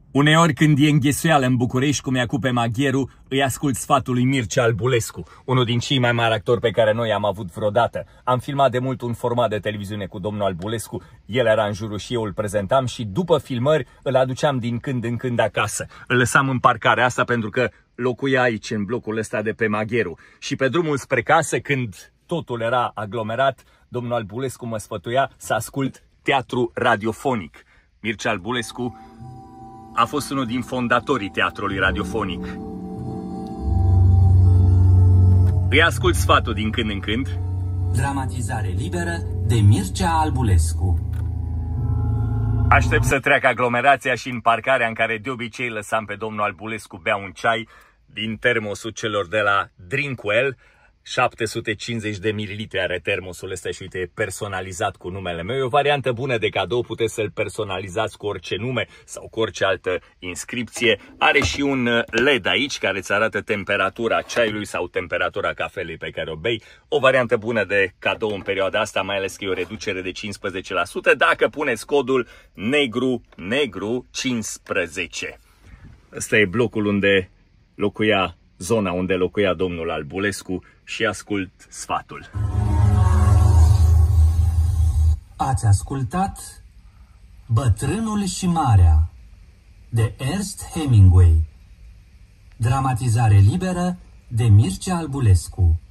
Uneori când e înghesuială în București, cum e acum pe Magheru, îi ascult sfatul lui Mircea Albulescu, unul din cei mai mari actori pe care noi am avut vreodată. Am filmat de mult un format de televiziune cu domnul Albulescu, el era în jurul și eu îl prezentam și după filmări îl aduceam din când în când acasă. Îl lăsam în parcarea asta pentru că locuia aici, în blocul ăsta de pe Magheru. Și pe drumul spre casă, când totul era aglomerat, domnul Albulescu mă sfătuia să ascult teatru radiofonic. Mircea Albulescu a fost unul din fondatorii teatrului radiofonic. Îi ascult sfatul din când în când. Dramatizare liberă de Mircea Albulescu. Aștept să treacă aglomerația și în parcarea în care de obicei lăsam pe domnul Albulescu bea un ceai din termosul celor de la Drinkwell. 750 de mililitri are termosul ăsta și uite, e personalizat cu numele meu. E o variantă bună de cadou, puteți să-l personalizați cu orice nume sau cu orice altă inscripție. Are și un LED aici care îți arată temperatura ceaiului sau temperatura cafelei pe care o bei. O variantă bună de cadou în perioada asta, mai ales că e o reducere de 15% dacă puneți codul negru 15. Ăsta e blocul unde locuia, zona unde locuia domnul Albulescu și ascult sfatul. Ați ascultat Bătrânul și Marea de Ernest Hemingway. Dramatizare liberă de Mircea Albulescu.